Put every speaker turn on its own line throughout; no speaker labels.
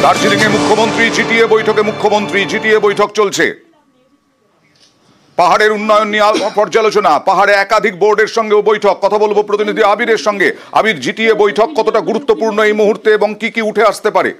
দার্জিলিংয়ে মুখ্যমন্ত্রী, জিটিএ বৈঠকে মুখ্যমন্ত্রী, জিটিএ বৈঠক চলছে। পাহাড়ের উন্নয়ন নিয়ে পর্যালোচনা, পাহাড়ে একাধিক বোর্ডের সঙ্গেও বৈঠক। কথা বলবো প্রতিনিধি আবিরের সঙ্গে। আবির, জিটিএ বৈঠক কতটা গুরুত্বপূর্ণ এই মুহূর্তে এবং কি কি উঠে আসতে পারে?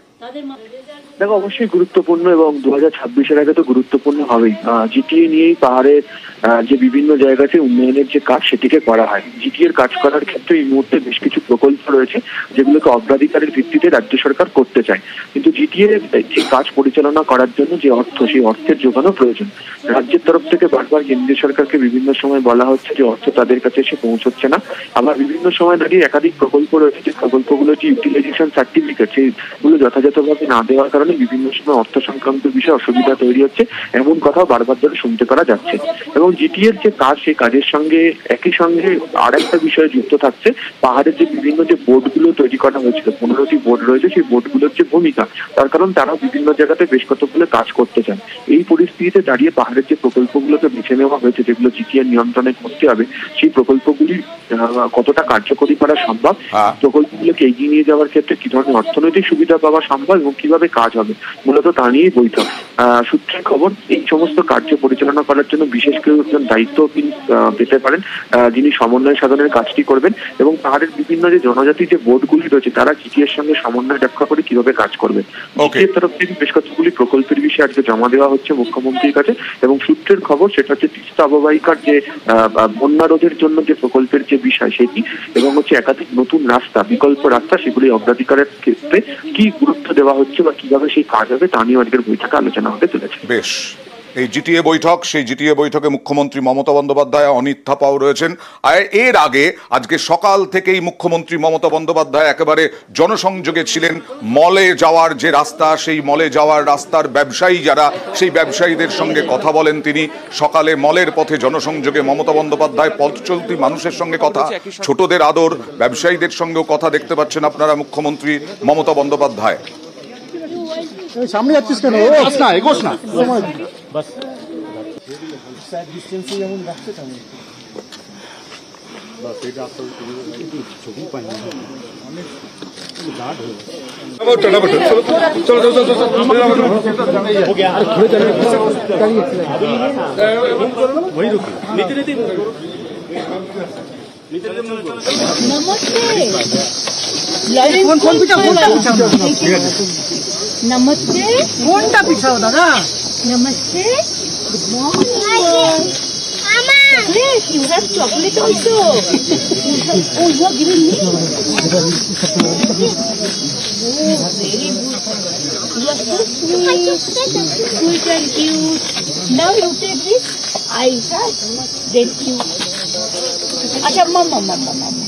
দেখো, অবশ্যই গুরুত্বপূর্ণ এবং 2026-এর আগে তো গুরুত্বপূর্ণ হবেই। জিটিএ নিয়েই পাহাড়ের যে বিভিন্ন জায়গাতে উন্নয়নের যে কাজ সেটিকে করা হয়। জিটিএর কাজ করার ক্ষেত্রে এই মুহূর্তে বেশ কিছু প্রকল্প রয়েছে যেগুলোকে অগ্রাধিকারের ভিত্তিতে রাজ্য সরকার করতে চায়, কিন্তু জিটিএ যে কাজ পরিচালনা করার জন্য যে অর্থ, সেই অর্থের যোগানো প্রয়োজন। রাজ্যের তরফ থেকে বারবার কেন্দ্রীয় সরকারকে বিভিন্ন সময় বলা হচ্ছে যে অর্থ তাদের কাছে এসে পৌঁছচ্ছে না। আবার বিভিন্ন সময় দাঁড়িয়ে একাধিক প্রকল্প রয়েছে যে প্রকল্পগুলো যে ইউটিলাইজেশন সার্টিফিকেট সেগুলো যথাযথভাবে না দেওয়ার কারণে বিভিন্ন সময় অর্থ সংক্রান্ত বিষয়ে অসুবিধা তৈরি হচ্ছে, এমন কথাও বারবার ধরে শুনতে পারা যাচ্ছে। এবং জিটিএর যে কাজ, সেই কাজের সঙ্গে একই সঙ্গে আর একটা বিষয় যুক্ত থাকছে। পাহাড়ের যে বিভিন্ন যে বোর্ডগুলো তৈরি করা হয়েছিল, 15টি বোর্ড রয়েছে, সেই বোর্ডগুলোর যে ভূমিকা, তার কারণ তারাও বিভিন্ন জায়গাতে বেশ কতগুলো কাজ করতে চান। এই পরিস্থিতিতে দাঁড়িয়ে পাহাড়ের যে প্রকল্পগুলোকে বেছে নেওয়া হয়েছে যেগুলো জিটিএর নিয়ন্ত্রণে করতে হবে, সেই প্রকল্পগুলি কতটা কার্যকরী করা সম্ভব, প্রকল্পগুলোকে এগিয়ে নিয়ে যাওয়ার ক্ষেত্রে কি ধরনের অর্থনৈতিক সুবিধা পাওয়া সম্ভব এবং কিভাবে কাজ হবে, মূলত তা নিয়েই বৈঠক। সূত্রের খবর, এই সমস্ত কার্য পরিচালনা করার জন্য বিশেষ কেউ একজন দায়িত্ব পেতে পারেন, যিনি সমন্বয় সাধনের কাজটি করবেন এবং পাহাড়ের বিভিন্ন যে জনজাতি যে বোর্ডগুলি রয়েছে তারা জিটিএর সঙ্গে সমন্বয় রক্ষা করে কিভাবে কাজ করবে। জিটিএর তরফ থেকে বেশ কতগুলি প্রকল্পের বিষয়ে আজকে জমা দেওয়া হচ্ছে মুখ্যমন্ত্রীর কাছে এবং সূত্রের খবর সেটা হচ্ছে তিস্তা অববাহিকার যে বন্যা রোধের জন্য যে প্রকল্পের যে বিষয় সেটি, এবং হচ্ছে একাধিক নতুন রাস্তা, বিকল্প রাস্তা, সেগুলি অগ্রাধিকারের ক্ষেত্রে কি গুরুত্ব দেওয়া হচ্ছে বা কিভাবে সেই কাজ হবে তা নিয়ে আজকের বৈঠকে আলোচনা হতে চলেছে।
বেশ, এই জিটিএ বৈঠক, সেই জিটিএ বৈঠকে মুখ্যমন্ত্রী মমতা বন্দ্যোপাধ্যায়, অনিত থাপাও রয়েছেন। এর আগে আজকে সকাল থেকেই মুখ্যমন্ত্রী মমতা বন্দ্যোপাধ্যায় একেবারে জনসংযোগে ছিলেন। মলে যাওয়ার যে রাস্তা, সেই মলে যাওয়ার রাস্তার ব্যবসায়ী যারা, সেই ব্যবসায়ীদের সঙ্গে কথা বলেন তিনি। সকালে মলের পথে জনসংযোগে মমতা বন্দ্যোপাধ্যায়, পথ চলতি মানুষের সঙ্গে কথা, ছোটদের আদর, ব্যবসায়ীদের সঙ্গেও কথা দেখতে পাচ্ছেন আপনারা মুখ্যমন্ত্রী মমতা বন্দ্যোপাধ্যায়।
সামনে যাচ্ছিস কেন? এগোস না, এগোস না, বাস ডিস্টেন্সে যেমন রাখছে তেমন বাস। এটা আপনার ছবি পাই না, অনেক গার্ড হয়ে
नमस्ते।
কোনটা পিছাও দাদা?
Namaste. Good morning. Mama. Yes, you have chocolate also. Oh, you are giving me? Oh, very good. You are so sweet. Sweet and cute. Now you take this. I have. Then you. Acha, mama.